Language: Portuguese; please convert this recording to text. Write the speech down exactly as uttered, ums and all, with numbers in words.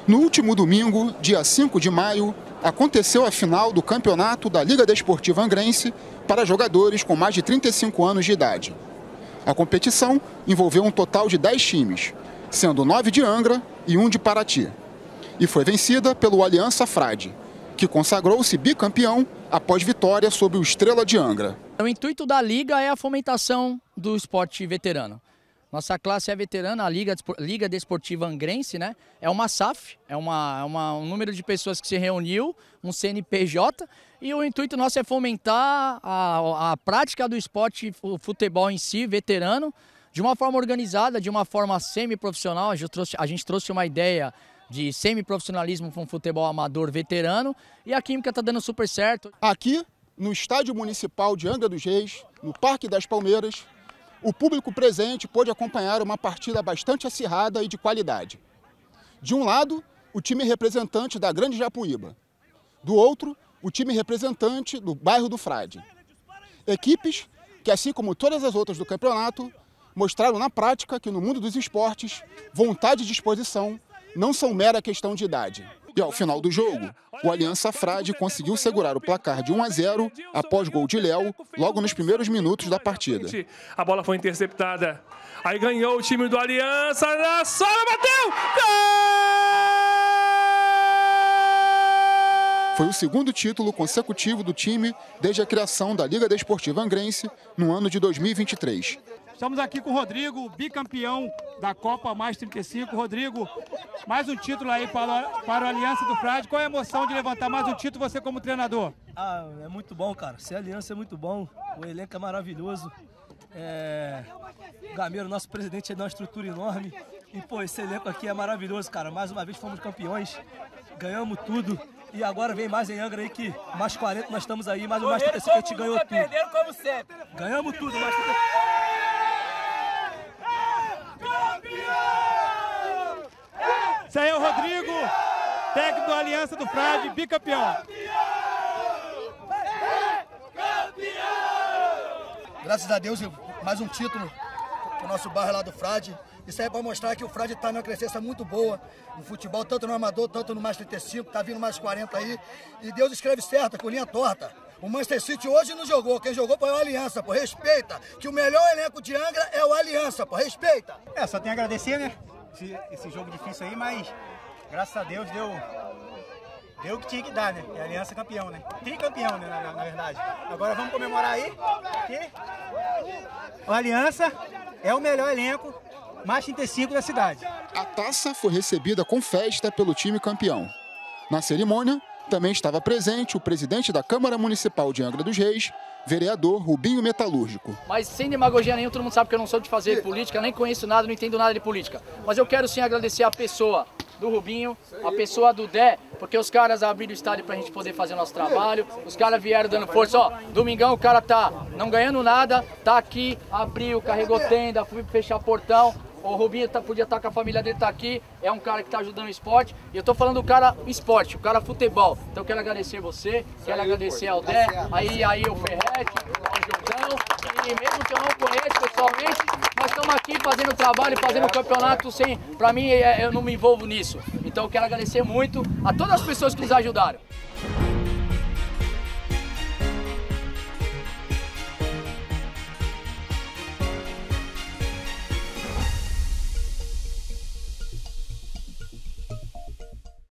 No último domingo, dia cinco de maio, aconteceu a final do campeonato da Liga Desportiva Angrense para jogadores com mais de trinta e cinco anos de idade. A competição envolveu um total de dez times, sendo nove de Angra e um de Paraty. E foi vencida pelo Aliança Frade, que consagrou-se bicampeão após vitória sobre o Estrela de Angra. O intuito da Liga é a fomentação do esporte veterano. Nossa classe é veterana, a Liga, Liga Desportiva Angrense, né? É uma S A F, é, uma, é uma, um número de pessoas que se reuniu, um C N P J, e o intuito nosso é fomentar a, a prática do esporte, o futebol em si, veterano, de uma forma organizada, de uma forma semi-profissional. A gente trouxe, a gente trouxe uma ideia de semi-profissionalismo com futebol amador veterano, e a química está dando super certo. Aqui, no Estádio Municipal de Angra dos Reis, no Parque das Palmeiras, o público presente pôde acompanhar uma partida bastante acirrada e de qualidade. De um lado, o time representante da Grande Japuíba. Do outro, o time representante do bairro do Frade. Equipes que, assim como todas as outras do campeonato, mostraram na prática que no mundo dos esportes, vontade e disposição não são mera questão de idade. E ao final do jogo, o Aliança Frade conseguiu segurar o placar de um a zero após gol de Léo, logo nos primeiros minutos da partida. A bola foi interceptada, aí ganhou o time do Aliança, na sola, bateu! Gol! Foi o segundo título consecutivo do time desde a criação da Liga Desportiva Angrense no ano de dois mil e vinte e três. Estamos aqui com o Rodrigo, bicampeão da Copa Mais trinta e cinco. Rodrigo, mais um título aí para, para a Aliança do Frade. Qual é a emoção de levantar mais um título, você como treinador? Ah, é muito bom, cara. Ser Aliança é muito bom. O elenco é maravilhoso. É... O Gameiro, nosso presidente, é de uma estrutura enorme. E, pô, esse elenco aqui é maravilhoso, cara. Mais uma vez fomos campeões, ganhamos tudo. E agora vem mais em Angra aí, que mais quarenta nós estamos aí, mais o mais trinta e cinco a gente ganhou tudo. Perderam como sempre. Ganhamos tudo, mais trinta e cinco. Esse aí é o Rodrigo, técnico da Aliança do Frade, bicampeão. Graças a Deus, mais um título para o nosso bairro lá do Frade. Isso aí é para mostrar que o Frade está numa crescência muito boa no futebol, tanto no amador, tanto no mais trinta e cinco, está vindo mais quarenta aí. E Deus escreve certo, com linha torta. O Manchester City hoje não jogou, quem jogou foi o Aliança, pô, respeita. Que o melhor elenco de Angra é o Aliança, pô, respeita. É, só tenho a agradecer, né? Esse, esse jogo difícil aí, mas graças a Deus deu, deu o que tinha que dar, né? É a Aliança campeão, né? Tricampeão, né, na, na, na verdade. Agora vamos comemorar aí, que o Aliança é o melhor elenco mais trinta e cinco da cidade. A taça foi recebida com festa pelo time campeão. Na cerimônia, também estava presente o presidente da Câmara Municipal de Angra dos Reis, vereador Rubinho Metalúrgico. Mas sem demagogia nenhuma, todo mundo sabe que eu não sou de fazer política, nem conheço nada, não entendo nada de política. Mas eu quero sim agradecer a pessoa do Rubinho, a pessoa do Dé, porque os caras abriram o estádio pra gente poder fazer nosso trabalho, os caras vieram dando força. Ó, domingão o cara tá não ganhando nada, tá aqui, abriu, carregou tenda, fui fechar portão. O Rubinho tá, podia estar com a família dele, tá aqui, é um cara que tá ajudando o esporte. E eu tô falando do cara esporte, o cara futebol. Então eu quero agradecer você, quero agradecer ao Dé, aí, aí o Ferrete, ao Jordão. E mesmo que eu não conheço pessoalmente, nós estamos aqui fazendo trabalho, fazendo campeonato sem... Pra mim, eu não me envolvo nisso. Então eu quero agradecer muito a todas as pessoas que nos ajudaram.